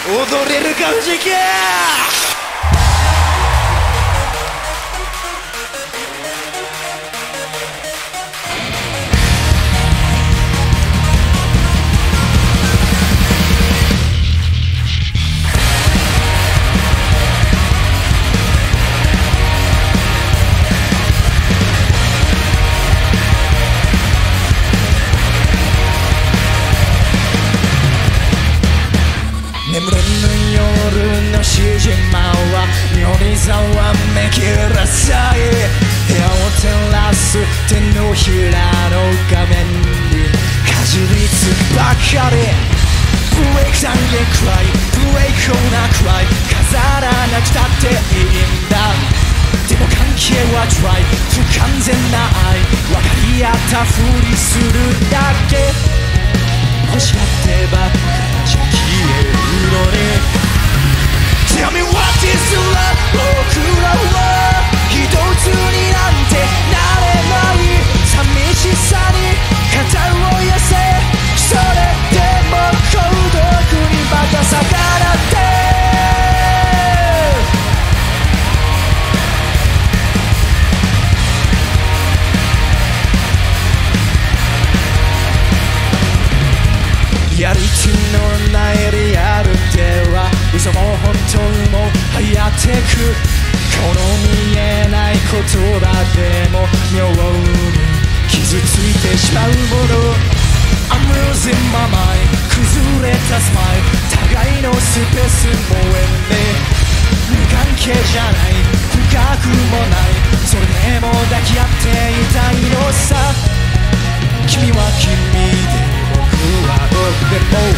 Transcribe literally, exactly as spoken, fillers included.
踊れるか藤木。眠れぬ夜のしじまは妙にざわめきらさえ、部屋を照らす手のひらの画面にかじりつくばかり。ブレイクダウンへクライ、ブレイクオーナークライ、飾らなくたっていいんだ。でも関係はドライ、不完全な愛、分かり合ったふりするだけ。欲しがってばっかじゃ消えるのに。 Tell me what is love。 僕らは一つになんてなれない。寂しさに肩を寄せ、それでも孤独にまた逆らって。やりきのないリアルでは嘘も本当も流行ってく。この見えない言葉でも妙に傷ついてしまうもの。 I'm losing my mind。 崩れたスマイル、互いのスペースもえね。無関係じゃない、深くもない、それでも抱き合っていたいのさ。君は君で僕は僕でも